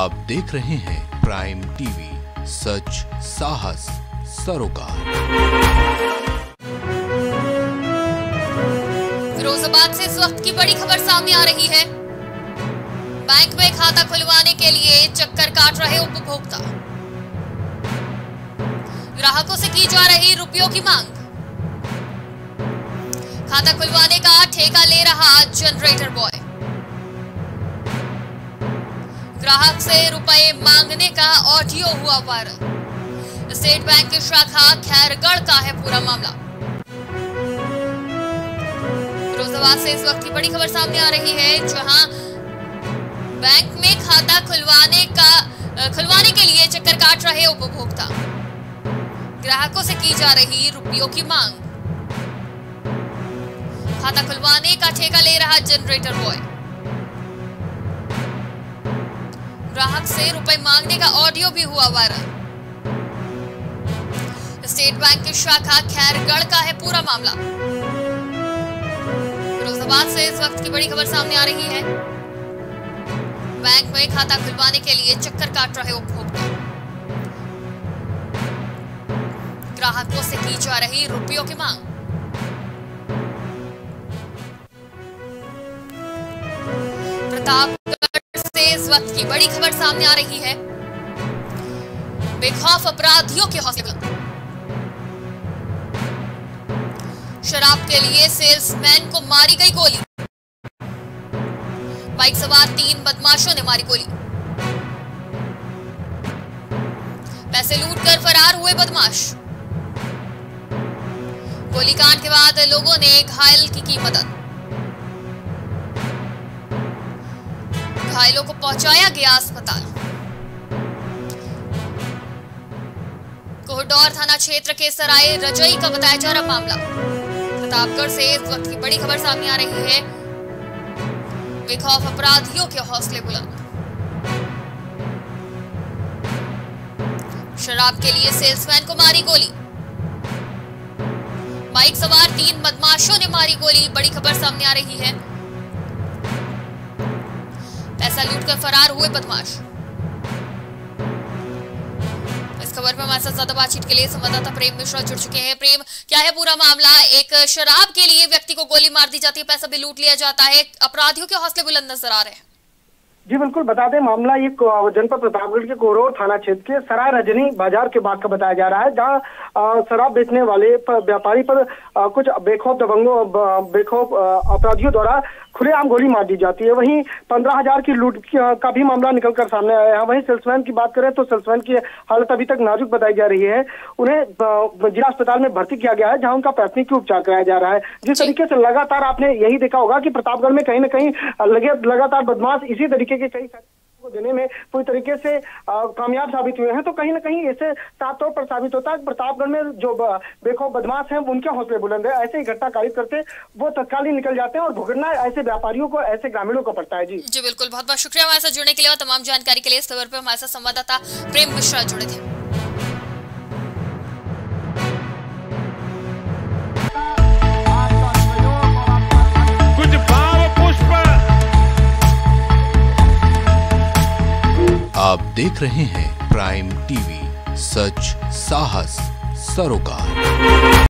आप देख रहे हैं प्राइम टीवी, सच साहस सरोकार। फिरोजाबाद से इस वक्त की बड़ी खबर सामने आ रही है। बैंक में खाता खुलवाने के लिए चक्कर काट रहे उपभोक्ता, ग्राहकों से की जा रही रुपयों की मांग। खाता खुलवाने का ठेका ले रहा जनरेटर बॉय, ग्राहक से रुपए मांगने का ऑडियो हुआ वायरल। स्टेट बैंक की शाखा खैरगढ़ का है पूरा मामला। फिरोजाबाद से इस वक्त की बड़ी खबर सामने आ रही है, जहां बैंक में खाता खुलवाने के लिए चक्कर काट रहे उपभोक्ता, ग्राहकों से की जा रही रुपयों की मांग। खाता खुलवाने का ठेका ले रहा जनरेटर बॉय, ग्राहक से रुपए मांगने का ऑडियो भी हुआ वायरल। स्टेट बैंक की शाखा खैरगढ़ का है पूरा मामला। फिरोजाबाद से इस वक्त की बड़ी खबर सामने आ रही है। बैंक में खाता खुलवाने के लिए चक्कर काट रहे उपभोक्ता, ग्राहकों से की जा रही रुपयों की मांग। प्रतापगढ़ से इस वक्त की बड़ी खबर सामने आ रही है। बेखौफ अपराधियों के हौसले बुलंद, शराब के लिए सेल्समैन को मारी गई गोली। बाइक सवार 3 बदमाशों ने मारी गोली, पैसे लूटकर फरार हुए बदमाश। गोलीकांड के बाद लोगों ने घायल की मदद, घायलों को पहुंचाया गया अस्पताल। कोहडौर थाना क्षेत्र के सराय रजई का बताया जा रहा मामला। प्रतापगढ़ से इस वक्त की बड़ी खबर सामने आ रही है। बेखौफ अपराधियों के हौसले बुलंद, शराब के लिए सेल्समैन को मारी गोली। बाइक सवार 3 बदमाशों ने मारी गोली, बड़ी खबर सामने आ रही है। पैसा लूटकर फरार हुए बदमाश। इस खबर पर हमारे साथ ज्यादा बातचीत के लिए संवाददाता प्रेम मिश्रा जुड़ चुके हैं। प्रेम, क्या है पूरा मामला? एक शराब के लिए व्यक्ति को गोली मार दी जाती है, पैसा भी लूट लिया जाता है, अपराधियों के हौसले बुलंद नजर आ रहे हैं। जी बिल्कुल, बता दें मामला ये जनपद प्रतापगढ़ के कोहडौर थाना क्षेत्र के सराय रजनी बाजार के बाद का बताया जा रहा है, जहां शराब बेचने वाले व्यापारी पर कुछ बेखौफ अपराधियों द्वारा खुलेआम गोली मार दी जाती है। वहीं 15,000 की लूट का भी मामला निकलकर सामने आया है। वहीं सेल्समैन की बात करें तो सेल्समैन की हालत अभी तक नाजुक बताई जा रही है। उन्हें जिला अस्पताल में भर्ती किया गया है, जहां उनका प्राथमिक उपचार कराया जा रहा है। जिस तरीके से लगातार आपने यही देखा होगा कि प्रतापगढ़ में कहीं न कहीं लगातार बदमाश इसी तरीके के कई को देने में पूरी तरीके से कामयाब साबित हुए हैं, तो कहीं ना कहीं इससे साफ तौर पर साबित होता है कि प्रतापगढ़ में जो बेखौफ बदमाश हैं उनके हौसले बुलंद है। ऐसे ही घटना कारित करते वो तत्काल ही निकल जाते हैं और भुगतना ऐसे व्यापारियों को, ऐसे ग्रामीणों को पड़ता है। जी बिल्कुल, बहुत बहुत शुक्रिया हमारे साथ जुड़ने के लिए और तमाम जानकारी के लिए। इस खबर पर हमारे साथ संवाददाता प्रेम मिश्रा जुड़े थे। आप देख रहे हैं प्राइम टीवी, सच साहस सरोकार।